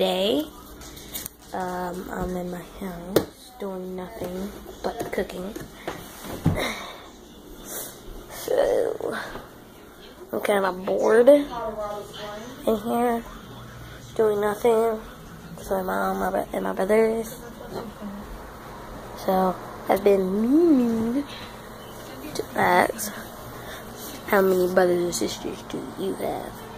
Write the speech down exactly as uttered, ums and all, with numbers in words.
day. Um, I'm in my house doing nothing but cooking. So, I'm kind of bored in here, doing nothing. So my mom and my brothers. So, I've been meaning to ask, how many brothers and sisters do you have?